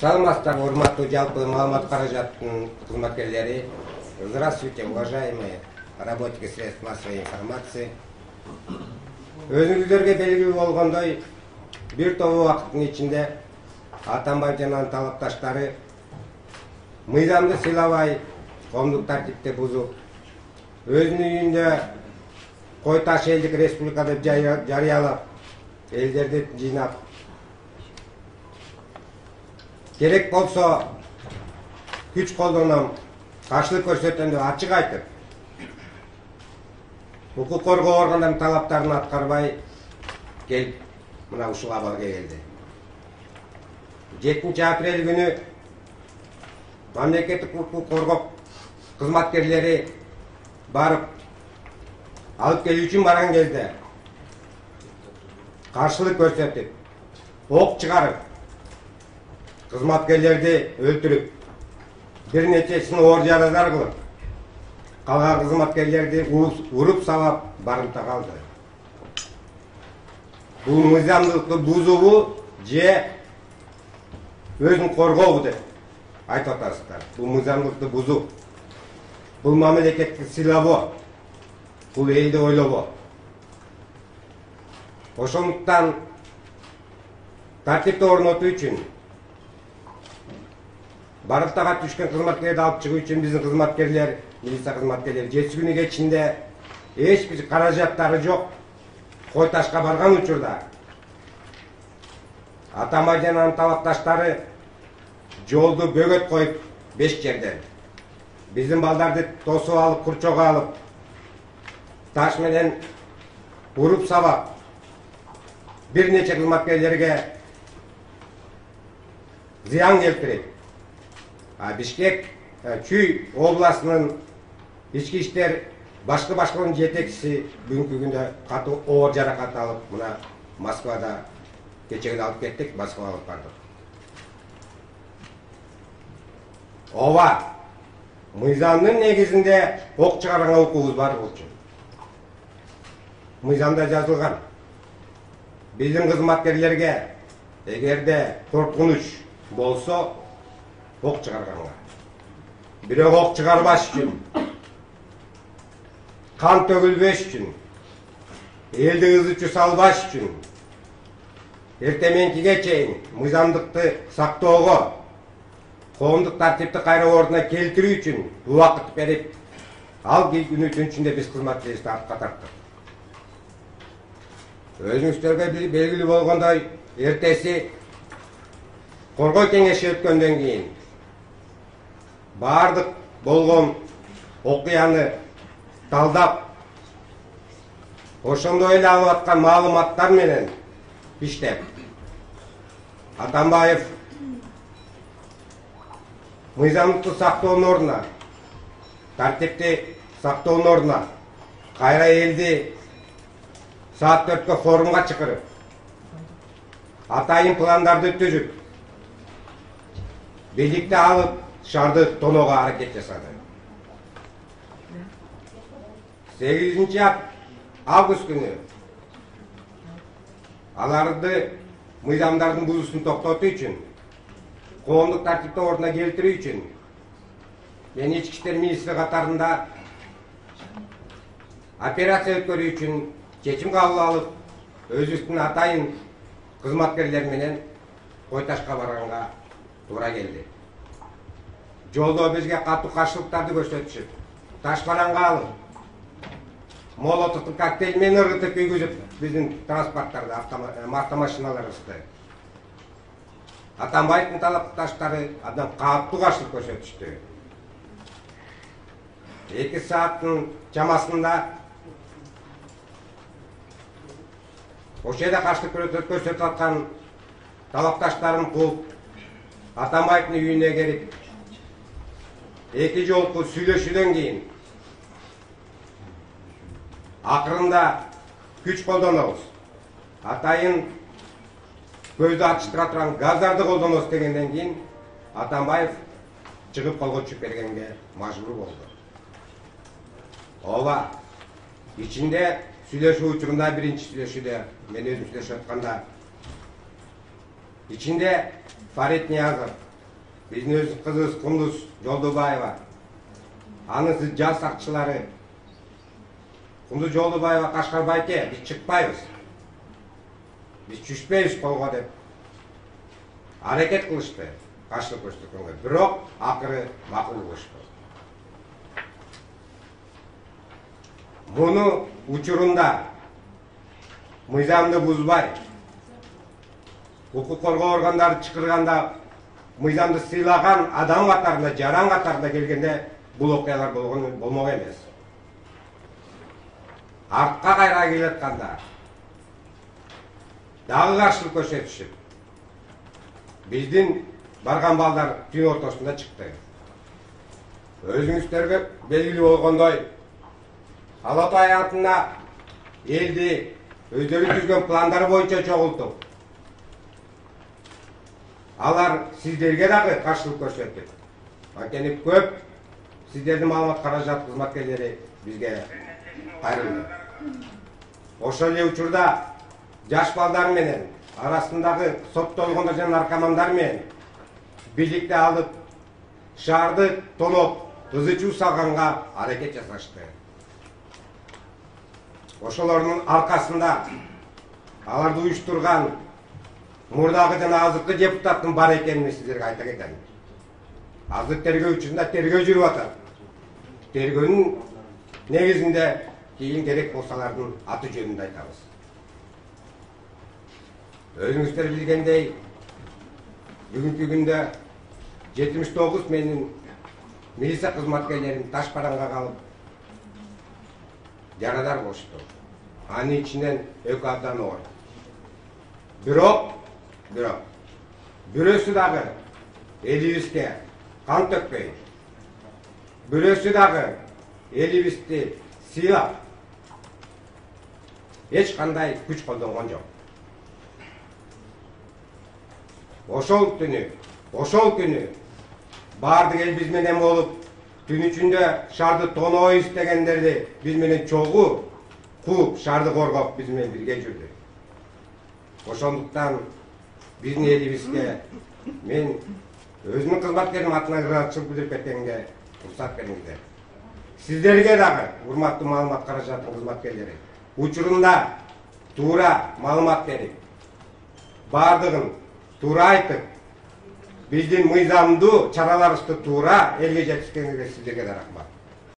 Саламатсыздар, урматтуу жалпы маалымат каражаттын кызматкерлери. Здравствуйте, уважаемые работники средств массовой информации. Өзүңүздөргө белгилүү болгондой, бир тобу убакыттын ичинде Атамбай жана талапташтары мыйзамды сыйлабай, коомдук тартипти бузуп, өзүнүн үйүндө кой таш элдик республика деп жарыялап, элдерди жыйнап, керек болсо күч колдонуп, каршылык көрсөтөм деп ачык айтып, укук коргоо органдарынын талаптарын аткарбай келип, мына ушул абалга келди. 7 апрель күнү мамлекеттик укук коргоо кызматкерлери барып, алып келүү үчүн барган кезде каршылык көрсөтүп, ок чыгарып, кызматкерлерди өлтүрүп, бир нечесин оор жарадар кылып, калган кызматкерлерди уруп сабап барымта калды. Бул мыйзамдыкты бузуубу же өзүн коргообу деп айтып атасыздар. Бул мыйзамдыкты бузуу, бул мамлекетти сыйлабоо, бул элди ойлобоо. Ошондуктан тартипти орнотуу үчүн, барыптага түшкөн кызматкерлерди алып чыгуу үчүн биздин кызматкерлер, милиция кызматкерлери 7 күнү кечинде эч бир каражаттары жок кой ташка барган учурда Атамбай жана анын талапташтары жолду бөгөт коюп 5 жерден биздин балдарды тосуп алып, курчого алып, таш менен уруп сабап, бир нече кызматкерлерге зыян келтирип, Бишкек Чүй областынын ички иштер башкы жетекчиси бүгүнкү күндө катуу оор жаракат алып, мына Москвада кечеге алып кеттик, Москвага алып бардык. Ооба, мыйзамдын негизинде ок чыгарганга укугубуз бар болчу. Мыйзамда жазылган. Биздин кызматкерлерге эгерде коркунуч болсо ок чыгарганга. Бирок ок чыгарбаш үчүн, кан төгүлбөш үчүн, элди ызычуу салбаш үчүн, эртеменкиге чейин мыйзамдыкты сактоого, коомдук тартипти кайра ордуна келтирүү үчүн убакыт берип, ал күнүнүн ичинде биз кызматкерлерди артка тарттык. Өзүңүздөргө белгилүү болгондой, эртеси коргоо кеңеши өткөндөн кийин бардык болгон окуяны талдап, ошондой эле алып аткан маалыматтар менен иштеп, Атамбаев мыйзамдыкты сактоонун ордуна, тартипти сактоонун ордуна кайра элди саат 4-кө форумга чакырып, атайын пландарды түзүп, бийликти алып шаарды тоноого аракет жасады. 8 август күнү аларды мыйзамдардын бузуусун токтотуу үчүн, коомдук тартипти ордуна келтирүү үчүн мен ички иштер министри катарында операция өткөрүү үчүн чечим кабыл алып, өзүбүздүн атайын кызматкерлер менен кой ташка барганга туура келди. Жолдо бизге катуу каршылыктарды көрсөтүшүп, таш бараңга алып, молотовдун коктейль менен ыргытып күйгүзүп, биздин транспорттарды, автомашиналарыбызды. Атамбаевдин талапташтары абдан катуу каршылык көрсөтүштү. 2 сааттын чамасында ошол жерде каршылык көрсөтүп аткан талапташтарын кууп, Атамбаевдин үйүнө келип, 2 жолку сүйлөшүүдөн кийин акырында күч колдонобуз, атайын көздү ачыштыра турган газдарды колдонобуз дегенден кийин Атамбаев чыгып колго түшүп бергенге мажбур болду. Ооба, ичинде сүйлөшүү учурунда, биринчи сүйлөшүүдө мен өзүм сүйлөшүп атканда ичинде Фарид Ниязов, биздин өз кызыбыз Кундуз Жолдубаева, анын жас сакчылары Кундуз Жолдубаева Кашкарбайке биз чыкпайбыз, биз түшпөйбүз колго деп аракет кылышты каршылык көрсөткөнгө, бирок акыры макул кылышты. Муну учурунда мыйзамды бузбай, укук коргоо органдары чакырганда мыйзамды сыйлаган адам катарында, жаран катарында келгенде бул окуялар болмок эмес. Артка кайра келатканда дагы каршылык көрсөтүшүп, биздин барган балдар түн ортосунда чыкты. Өзүңүздөргө белгилүү болгондой, Алапай атына элди өздөрү түзгөн пландары боюнча чогултуп, алар сиздерге дагы каршылык көрсөттү. Анткени көп сиздердин маалымат каражат кызматкерлери бизге кайрылды. Ошол эле учурда жаш балдар менен арасындагы соттолгондор жана наркомандар менен бийликти алып, шаарды тоноп, кызычуу салганга аракет жасашты. Ошолордун аркасында аларды уюштурган мурдагы жана азыркы депутаттын бар экенин сиздерге айта кетем. Азыр тергөө учурунда тергөө жүрүп атат. Тергөөнүн негизинде кийин керек болсалардын аты жөнүндө айтабыз. Өзүңүздөр билгендей, бүгүнкү күндө 79 менин милиция кызматкерлерин таш бараңга калып жарадар болушту. Анын ичинен 2 абдан оор. Бирок бирөөсү дагы элибизге кан төкпөй, бирөөсү дагы элибизди сыйлап эч кандай күч колдонгон жок. Ошол күнү баардык эл биз менен болуп, түн ичинде шаарды тоноо истегендерди биз менен чогуу кууп, шаарды коргоп биз менен бирге жүрдү. Ошондуктан биздин элибизге мен өзүмдүн кызматкерим атынан ыраазычылык билдирип кеткенге уруксат бериңиздер. Сиздерге дагы, урматтуу маалымат каражатынын кызматкерлери, учурунда туура маалымат берип, баардыгын туура айтып, биздин мыйзамдуу чараларыбызды туура элге жеткизгениңизге сиздерге да рахмат.